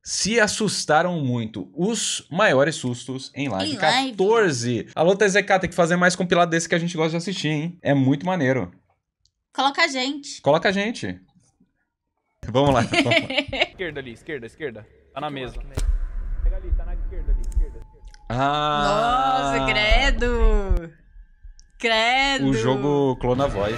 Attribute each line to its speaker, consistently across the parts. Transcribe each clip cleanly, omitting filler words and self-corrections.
Speaker 1: se assustaram muito. Os maiores sustos em live.
Speaker 2: Em live.
Speaker 1: 14. Alô, TZK, tem que fazer mais compilado desse que a gente gosta de assistir, hein? É muito maneiro.
Speaker 2: Coloca a gente.
Speaker 1: Coloca a gente. Vamos lá. Vamos lá.
Speaker 3: Esquerda ali, esquerda. Tá na mesa. Pega ali, tá na esquerda ali, esquerda.
Speaker 1: Ah,
Speaker 2: Nossa, credo. Credo.
Speaker 1: o jogo clona a voz.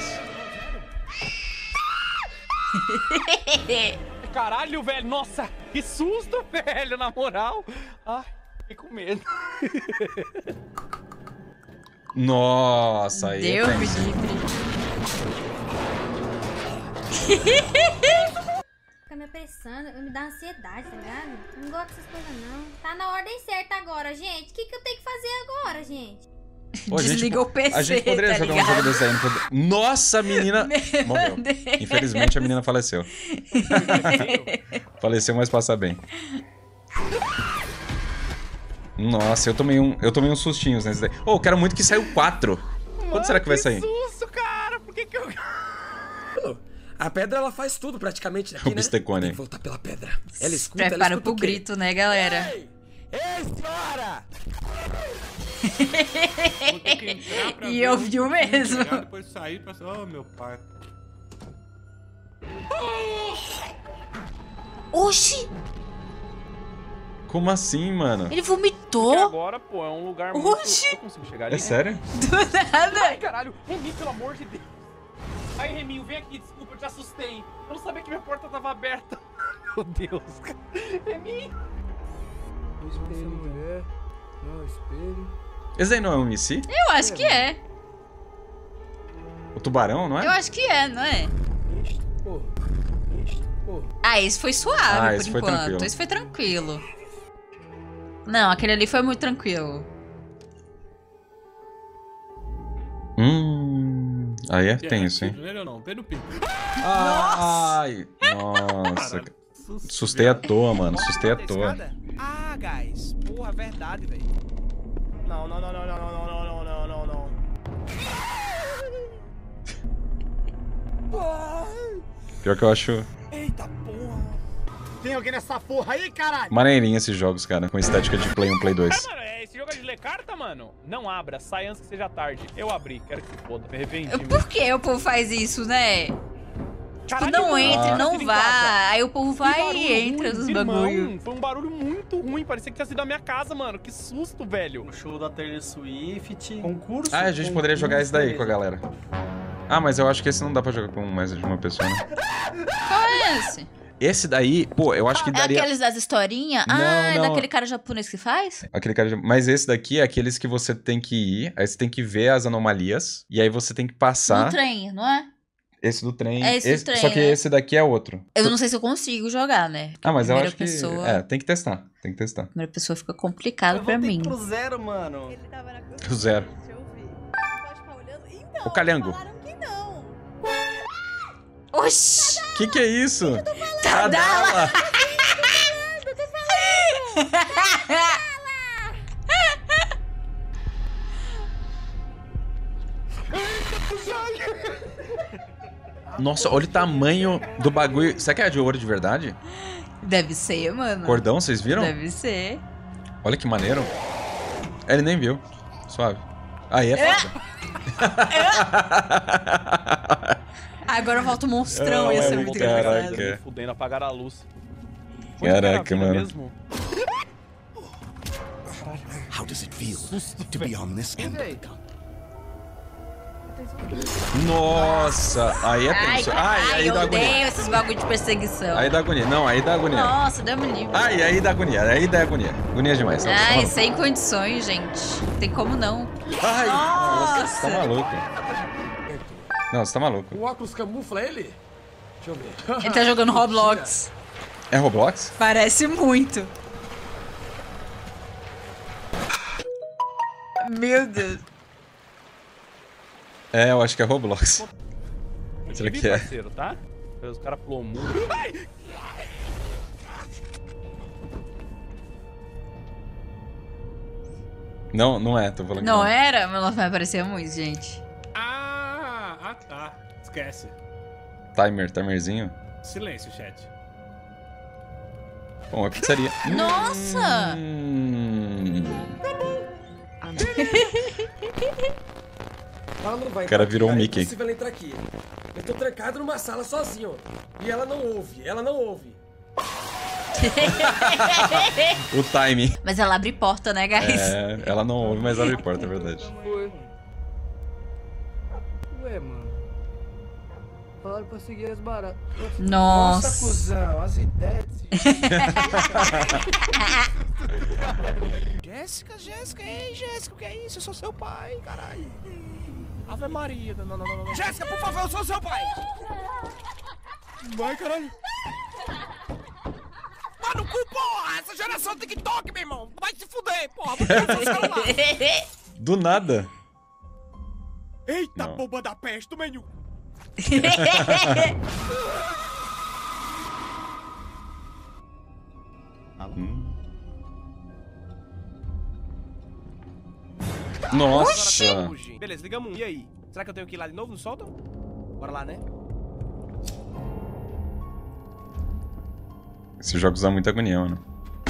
Speaker 3: Caralho, velho, nossa, que susto, velho, na moral. Ai, fiquei com medo.
Speaker 1: Nossa, aí é
Speaker 2: Deus me
Speaker 1: tenso.
Speaker 2: livre.
Speaker 4: Fica me apressando, me dá ansiedade, tá ligado? Eu não gosto dessas coisas, não. Tá na ordem certa agora, gente. O que eu tenho que fazer agora, gente?
Speaker 1: Pô,
Speaker 2: Desliga o PC,
Speaker 1: a gente poderia
Speaker 2: tá
Speaker 1: jogar
Speaker 2: ligado?
Speaker 1: um jogo desse aí. Não pode... Nossa, a menina morreu.
Speaker 2: Deus.
Speaker 1: Infelizmente, a menina faleceu. Faleceu, mas passa bem. Nossa, eu tomei uns sustinhos nesse daí. Oh, eu quero muito que saia o 4. Quando será que vai sair?
Speaker 3: Que susto, cara, por que eu...
Speaker 5: A pedra, ela faz tudo praticamente aqui,
Speaker 1: O
Speaker 5: né?
Speaker 1: Bistecone.
Speaker 5: Tem que voltar pela pedra. Ela escuta, ela
Speaker 2: Prepara
Speaker 5: escuta
Speaker 2: pro
Speaker 5: o quê?
Speaker 2: grito, né, galera?
Speaker 5: Ei! Ei, senhora!
Speaker 6: Vou ter que entrar pra
Speaker 2: E
Speaker 6: ver
Speaker 2: ouviu
Speaker 6: onde
Speaker 2: mesmo.
Speaker 6: chegar, depois sair pra... Oh, meu pai.
Speaker 2: Oxi!
Speaker 1: Como assim, mano?
Speaker 2: Ele
Speaker 3: Porque
Speaker 2: vomitou?
Speaker 3: agora, pô, é um lugar muito...
Speaker 2: Oxi!
Speaker 3: Eu consigo chegar ali?
Speaker 1: É sério?
Speaker 2: Do nada.
Speaker 3: Ai, caralho, Remy, pelo amor de Deus. Ai, Reminho, vem aqui, desculpa, eu te assustei. Eu não sabia que minha porta tava aberta. Meu Deus, cara. Reminho.
Speaker 5: Espelho, mulher. Não, espelho.
Speaker 1: Esse aí não é um MC?
Speaker 2: Eu acho que é.
Speaker 1: O tubarão, não é?
Speaker 2: Eu acho que é, não é?
Speaker 5: Isto, porra. Isto, porra.
Speaker 2: Ah, esse foi suave
Speaker 1: Ah,
Speaker 2: por
Speaker 1: esse foi
Speaker 2: enquanto.
Speaker 1: tranquilo.
Speaker 2: Esse foi tranquilo. Não, aquele ali foi muito tranquilo.
Speaker 1: Aí é tenso, hein?
Speaker 6: Primeiro não, pé no pico.
Speaker 1: Ai, nossa. Sustei à toa, mano. Sustei à toa.
Speaker 5: Ah, guys. Porra, verdade, velho. Não.
Speaker 1: Pior que eu acho
Speaker 5: Eita porra. Tem alguém nessa porra aí, caralho?
Speaker 1: maneirinho esses jogos, cara. Com estética de Play 1, Play 2.
Speaker 3: Mano, esse jogo é de ler carta, mano? Não abra, sai antes que seja tarde. Eu abri, quero que se foda, me arrependi.
Speaker 2: Por que o povo faz isso, né? Tipo,
Speaker 3: Caralho,
Speaker 2: não
Speaker 3: mano,
Speaker 2: entre,
Speaker 3: tinha
Speaker 2: não
Speaker 3: sido em
Speaker 2: vá.
Speaker 3: casa.
Speaker 2: Aí o povo
Speaker 3: Que
Speaker 2: vai
Speaker 3: barulho
Speaker 2: e entra
Speaker 3: ruim,
Speaker 2: nos
Speaker 3: irmão,
Speaker 2: bagulho.
Speaker 3: Foi um barulho muito ruim, parecia que tinha sido a minha casa, mano. Que susto, velho.
Speaker 7: O show da Taylor Swift. Concurso?
Speaker 1: Ah, a gente poderia jogar esse daí com a galera. Ah, mas eu acho que esse não dá pra jogar com mais de uma pessoa, né?
Speaker 2: Qual é esse?
Speaker 1: Esse daí, pô, eu acho que
Speaker 2: É
Speaker 1: daria...
Speaker 2: aqueles das historinhas?
Speaker 1: Não,
Speaker 2: Ah, é
Speaker 1: não.
Speaker 2: daquele cara japonês que faz?
Speaker 1: Aquele cara... Mas esse daqui é aqueles que você tem que ir, aí você tem que ver as anomalias, e aí você tem que passar...
Speaker 2: No trem, não é?
Speaker 1: Esse do trem.
Speaker 2: É esse do trem,
Speaker 1: Só que
Speaker 2: né?
Speaker 1: esse daqui é outro.
Speaker 2: Eu não sei se eu consigo jogar, né?
Speaker 1: Ah, mas eu
Speaker 2: Primeira
Speaker 1: acho que...
Speaker 2: pessoa-
Speaker 1: É, tem que testar. Tem que testar.
Speaker 2: Primeira pessoa fica complicado pra mim.
Speaker 7: Pro zero, mano.
Speaker 8: Ele tava na cozinha.
Speaker 1: O zero.
Speaker 8: Deixa eu ver. Pode ficar olhando. Então,
Speaker 1: O Calhango.
Speaker 8: falaram que não.
Speaker 2: Oxi!
Speaker 1: Que é isso?
Speaker 2: Tadala!
Speaker 1: Nossa, olha o tamanho do bagulho. Será que é de ouro de verdade?
Speaker 2: Deve ser, mano.
Speaker 1: Cordão, vocês viram?
Speaker 2: Deve ser.
Speaker 1: Olha que maneiro. Ele nem viu. Suave. Aí é foda.
Speaker 2: Agora volta o monstrão, ia ser
Speaker 1: Ai,
Speaker 2: muito
Speaker 1: caraca.
Speaker 2: engraçado.
Speaker 3: Me fudendo, apagaram a luz.
Speaker 1: Caraca,
Speaker 3: Onde que era a vida
Speaker 1: mano.
Speaker 3: mesmo?
Speaker 9: How does it feel to be on this end of the gun?
Speaker 1: Nossa, aí é tenso. Aí
Speaker 2: eu
Speaker 1: dá agonia.
Speaker 2: odeio esses bagulho de perseguição.
Speaker 1: Aí dá agonia. Não, aí dá agonia.
Speaker 2: Nossa, deu me livre.
Speaker 1: Aí dá agonia. Aí dá agonia. Agonia demais. Nossa,
Speaker 2: Ai,
Speaker 1: tá
Speaker 2: sem condições, gente. Não tem como não.
Speaker 1: Ai,
Speaker 2: Nossa.
Speaker 1: você tá maluco. Não, você tá maluco.
Speaker 5: O óculos camufla ele? Deixa eu ver.
Speaker 2: Ele tá jogando Roblox.
Speaker 1: É Roblox?
Speaker 2: Parece muito. Meu Deus.
Speaker 1: É, eu acho que é Roblox. Será que é?
Speaker 3: Parceiro, tá? Os caras pulou o muro. Ai!
Speaker 1: Não, não é, tô falando que
Speaker 2: Não era? Mas vai aparecer muito, gente.
Speaker 6: Ah, tá. Esquece.
Speaker 1: Timerzinho.
Speaker 6: Silêncio, chat.
Speaker 1: Bom, é pizzaria.
Speaker 2: Nossa!
Speaker 10: Ela não vai
Speaker 1: O cara
Speaker 10: entrar
Speaker 1: virou
Speaker 10: aqui,
Speaker 1: um
Speaker 10: É
Speaker 1: Mickey.
Speaker 10: impossível ela entrar aqui. Eu tô trancado numa sala sozinho. E ela não ouve, ela não ouve.
Speaker 1: O timing.
Speaker 2: Mas ela abre porta, né, guys?
Speaker 1: É, ela não ouve, mas abre porta, é verdade.
Speaker 11: Ué, mano. Falaram pra seguir as baratas.
Speaker 2: Nossa.
Speaker 10: Cuzão, as ideias.
Speaker 5: Jéssica, ei, Jéssica, o que é isso? Eu sou seu pai, caralho. Ave Maria, não. Jéssica, por favor, eu sou seu pai. Vai, caralho. Mano, cu, porra, essa geração do TikTok, meu irmão. Vai se fuder, porra. Vou tirar seu celular.
Speaker 1: Do nada.
Speaker 5: Eita,
Speaker 1: Não.
Speaker 5: bomba da peste, do menu.
Speaker 1: Nossa.
Speaker 5: Beleza, ligamos um. E aí? Será que eu tenho que ir lá de novo no sótão? Bora lá, né?
Speaker 1: Esses jogos dão muita agonia, mano.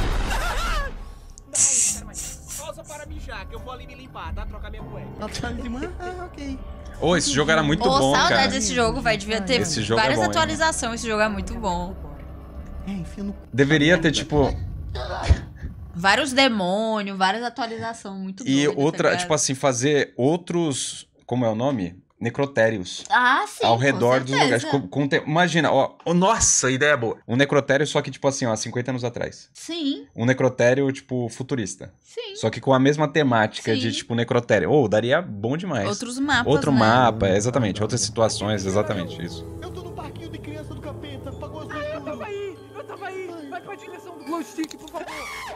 Speaker 5: Pausa para mijar, que eu vou ali me limpar, tá? Trocar minha cueca.
Speaker 11: Ok.
Speaker 1: Ô, esse jogo era muito
Speaker 2: Ô,
Speaker 1: bom,
Speaker 2: saudade
Speaker 1: cara.
Speaker 2: desse jogo, vai. Devia ter
Speaker 1: Esse jogo é
Speaker 2: várias
Speaker 1: bom, hein?
Speaker 2: atualizações. Esse jogo é muito bom.
Speaker 1: Deveria ter, tipo...
Speaker 2: Vários demônios, várias atualizações. Muito
Speaker 1: E
Speaker 2: doidas, tá
Speaker 1: outra,
Speaker 2: ligado?
Speaker 1: tipo assim, fazer outros... Como é o nome? Necrotérios.
Speaker 2: Ah, sim.
Speaker 1: Ao
Speaker 2: com
Speaker 1: redor dos lugares.
Speaker 2: certeza.
Speaker 1: Imagina, ó. Nossa, ideia boa. Um necrotério, só que, tipo assim, ó, 50 anos atrás.
Speaker 2: Sim,
Speaker 1: Um necrotério, tipo, futurista.
Speaker 2: sim.
Speaker 1: Só que com a mesma temática
Speaker 2: Sim.
Speaker 1: de, tipo, necrotério. Ô, daria bom demais.
Speaker 2: Outros mapas,
Speaker 1: Outro
Speaker 2: né?
Speaker 1: mapa, exatamente. Outras situações, exatamente isso.
Speaker 9: Eu tô no parquinho de criança do capeta, pagou as
Speaker 3: Eu tava aí. Vai pra direção do glow stick, por favor.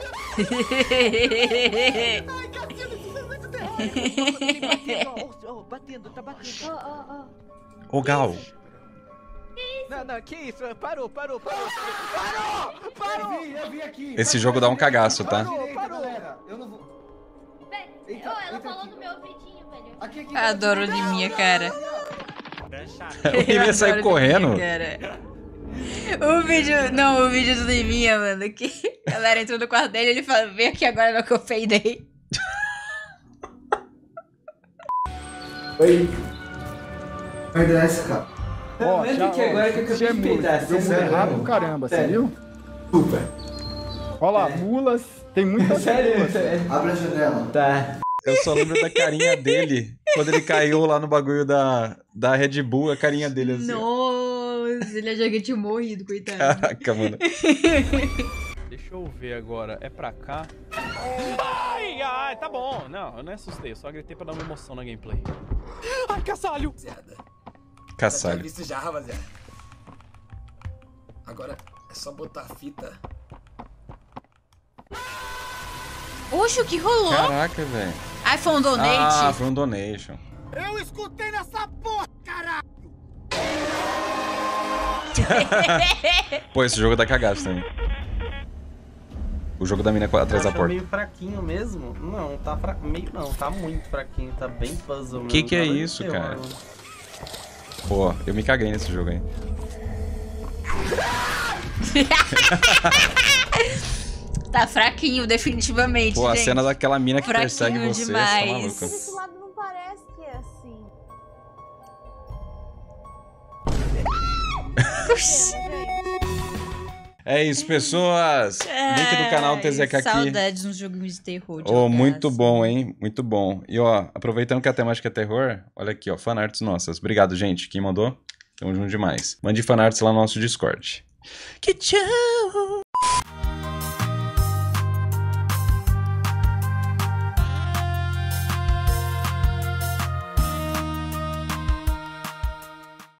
Speaker 11: Batendo, tá batendo.
Speaker 1: Ô, Gal.
Speaker 11: Não, que isso? Parou.
Speaker 7: Eu vi aqui.
Speaker 1: Esse jogo dá um cagaço, tá?
Speaker 7: Galera, eu não vou.
Speaker 4: Ela falou no meu ouvidinho, velho.
Speaker 7: Aqui,
Speaker 2: Adoro o Liminha, cara.
Speaker 1: O Liminha saiu
Speaker 2: Adoro
Speaker 1: correndo.
Speaker 2: Liminha, cara. O vídeo do Liminha, mano, que a galera entrou no quarto dele e ele falou, vem aqui agora no que eu peidei.
Speaker 7: Oi. Perder essa, cara. Ó, já, que agora que eu acabei de peidar.
Speaker 11: Deu muito errado pro caramba, você viu?
Speaker 7: Super.
Speaker 11: Olha lá, mulas. Tem muita
Speaker 7: Sério? Abre a janela. Tá.
Speaker 1: Eu só lembro da carinha dele. Quando ele caiu lá no bagulho da Red Bull, a carinha dele assim.
Speaker 2: Nossa, ele achou que tinha morrido, coitado.
Speaker 1: Caraca, mano.
Speaker 3: Deixa eu ver agora. É pra cá? Ai, tá bom. Não, eu não assustei. Eu só gritei pra dar uma emoção na gameplay. Ai, caçalho!
Speaker 1: Caçalho.
Speaker 10: Visto já, rapaziada. Agora é só botar a fita.
Speaker 2: Oxe, o que rolou?
Speaker 1: Caraca, velho.
Speaker 2: Ai, foi um donate?
Speaker 1: Ah, foi um donation.
Speaker 5: Eu escutei nessa porra, caralho!
Speaker 1: Pô, esse jogo dá cagaço também. O jogo da mina atrás da
Speaker 7: Tá
Speaker 1: porta.
Speaker 7: meio fraquinho mesmo? Não, tá meio não, tá muito fraquinho, tá bem puzzle mesmo.
Speaker 1: Que é
Speaker 7: Nada de
Speaker 1: isso,
Speaker 7: terror,
Speaker 1: cara?
Speaker 7: mano.
Speaker 1: Pô, eu me caguei nesse jogo aí.
Speaker 2: Tá fraquinho, definitivamente,
Speaker 1: Pô, a
Speaker 2: gente.
Speaker 1: cena daquela mina que
Speaker 2: Fraquinho
Speaker 1: persegue você, você tá
Speaker 2: demais.
Speaker 1: maluca.
Speaker 8: Mas esse lado não parece que é assim.
Speaker 1: É isso, pessoas. Link do canal TZK aqui.
Speaker 2: Saudades nos joguinhos de terror. de
Speaker 1: Oh,
Speaker 2: jogar,
Speaker 1: muito
Speaker 2: assim.
Speaker 1: bom, hein? Muito bom. E ó, aproveitando que a temática é terror, olha aqui, ó, fanarts nossas. Obrigado, gente. Quem mandou? Tamo junto demais. Mande fanarts lá no nosso Discord. Que tchau!